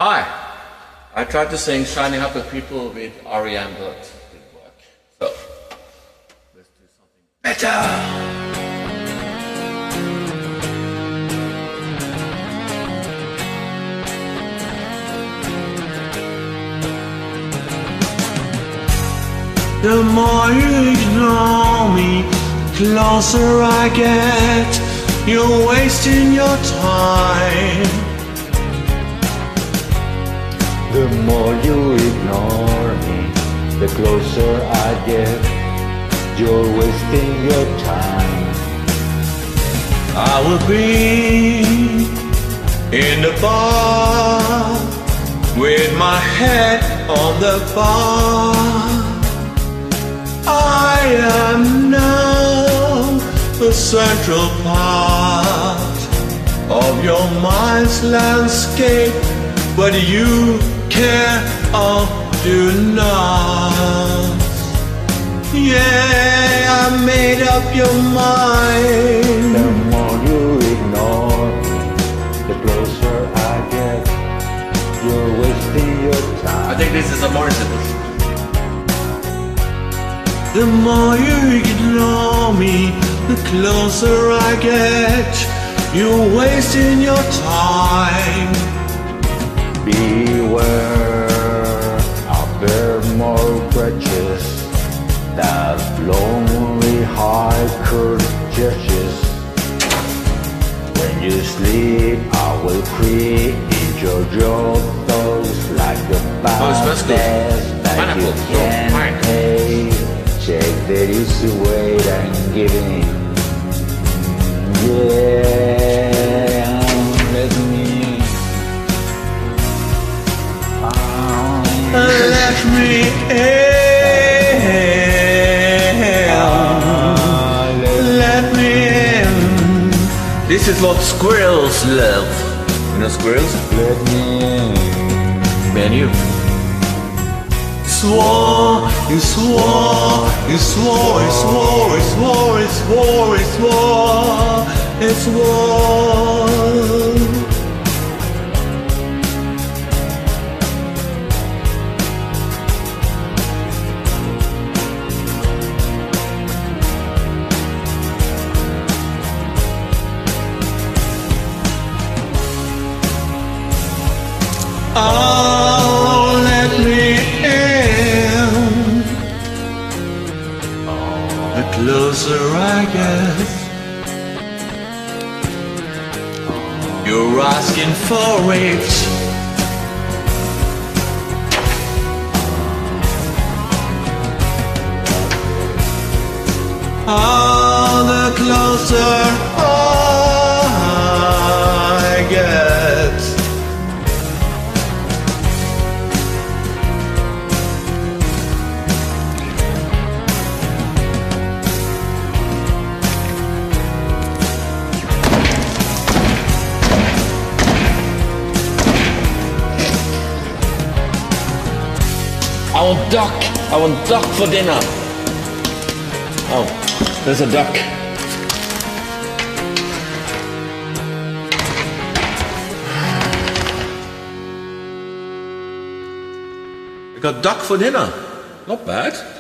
Hi. I tried to sing Shining Up with People with R.E.M. but it didn't work. So, let's do something better! The more you ignore me, the closer I get. You're wasting your time. The more you ignore me, the closer I get. You're wasting your time. I will be in the bar with my head on the bar. I am now the central part of your mind's landscape, whether you care or do not. Yeah, I made up your mind. The more you ignore me, the closer I get. You're wasting your time. I think this is a Morrissey version. The more you ignore me, the closer I get. You're wasting your time. Beware of their more grudges that lonely hiker judges. When you sleep, I will create your thoughts like a bad that you can't pay. Check that you should wait and give in. Yeah, let me in. Let me in. Let me in. This is what squirrels love. You know squirrels? Let me in. Menu. Swore, you swore, you swore, you swore, you swore, you swore, you swore, you swore. Oh, let me in. The closer I get, you're asking for it. Oh, the closer I get. I want duck for dinner. Oh, there's a duck. I got duck for dinner. Not bad.